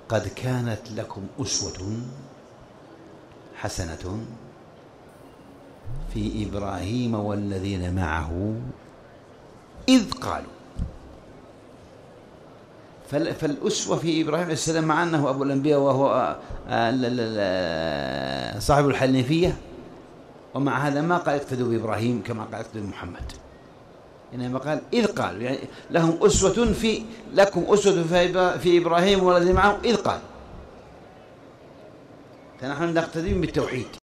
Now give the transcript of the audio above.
قد كانت لكم أسوة حسنة في إبراهيم والذين معه إذ قالوا. فالأسوة في إبراهيم عليه السلام مع أنه أبو الأنبياء وهو صاحب الحنيفية، ومع هذا ما قال اقتدوا بإبراهيم كما قال اقتدوا بمحمد، إنما قال إذ قالوا، يعني لكم أسوة في إبراهيم والذين معه إذ قالوا. فنحن نقتدي بالتوحيد